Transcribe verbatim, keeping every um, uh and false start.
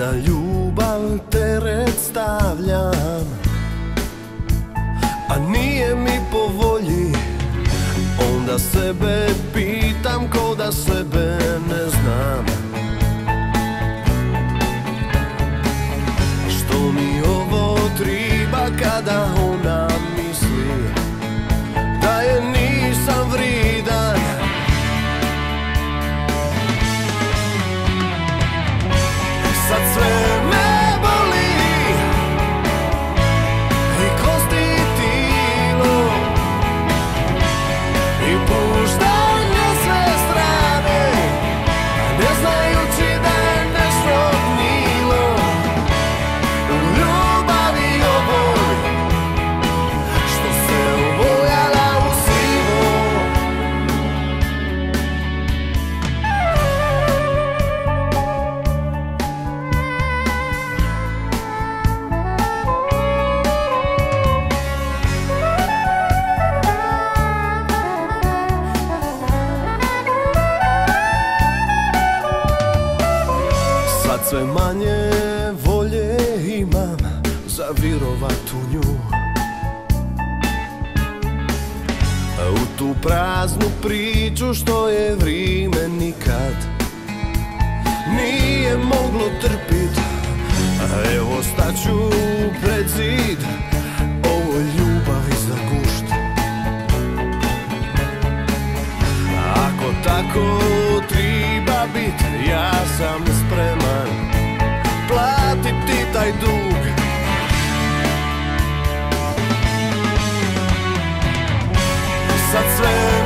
na ljubav teret stavljam, a nije mi po volji, onda sebe pitam ko da sebe ne znam. Što mi ovo triba kada ona misli da je nisam vridan? Sad sve me boli i kosti tilo i puštam na sve strane, ne znajući da je nešto gnilo u ljubavi ovoj, što se obojala u sivo. Sad sve manje volje imam za virovat u nju, u tu praznu priču što je vrime nikad nije moglo trpit. A evo staću pred zid ovoj ljubavi za gušt. Ako tako triba bit, ja sam spreman platiti taj dug. Sad sve